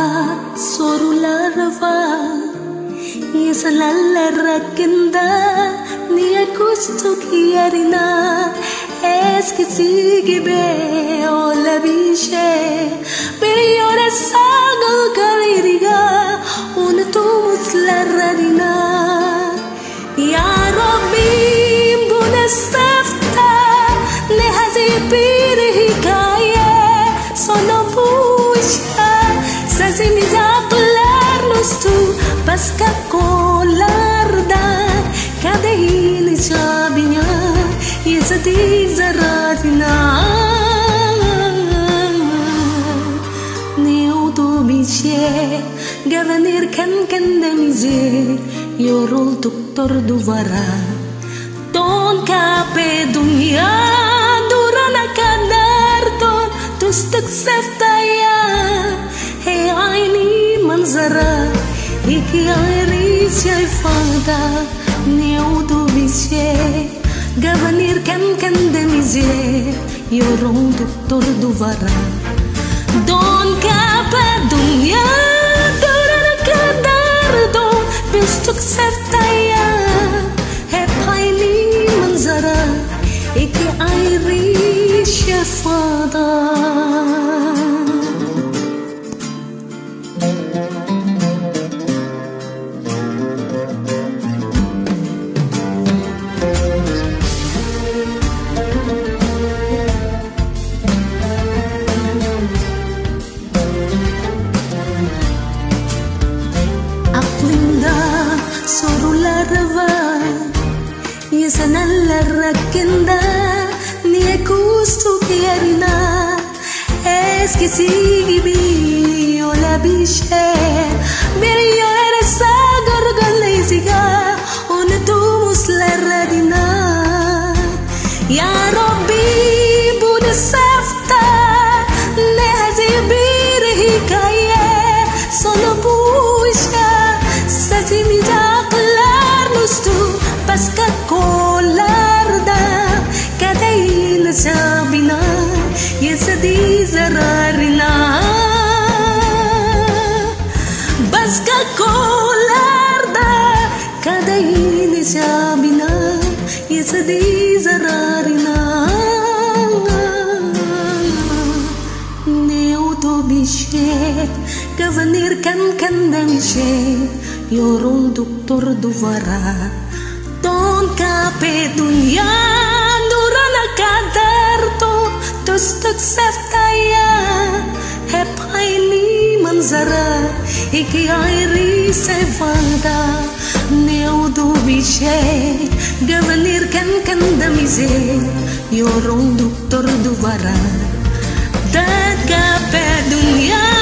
sorular var. Yesanalla rakinda niya gusto chiarina. Es que sigue be o la biche. Pero yo le salgo caliriga. Una tumus la radina. Ya Rabbi bunestafta. Nehazi piri hikaye. Sono pucha. Sazimi zaklarnos tu. Paska kolarda. Kadehin sabi niya. Yesati zaratina. Neuto biche. Gavanir kan kandamize. Yorul doktor duvara. Don kape dunia. Durana kadar ton. Tustak seftaya. Hey aini manzara. Iki airi siya fada. Neuto biche. Gavanir kan kandamize. Yorul doktor duvara. Don kape dunia. Durana kadar ton. Tustak seftaya. Hey aini manzara. Iki airi siya fada. Yesanalla rakinda niya gusto chiarina. Es que sigue bi o la biche. Pero yo eres agorgalesiga. Una tumus la radina. Ya Rabbi bunasafta. Nehazi biri hikaye. Solo pucha. Sazimi zaklarnos tu. Paska kolarda. Kadayin sabi na. Yesadi zararina. Paska kolarda. Kadayin sabi na. Yesadi zararina. Neuto bishe. Gavanir kan kandamishe. Yorul doktor duvara. Don kape dunia. Durana kadar to. Tustak seftaya. Hep aini manzara. Iki airi sevada. Neudo bishe. Gavanir kan kandamize. Yorul doktor duvara. Dan kape dunia.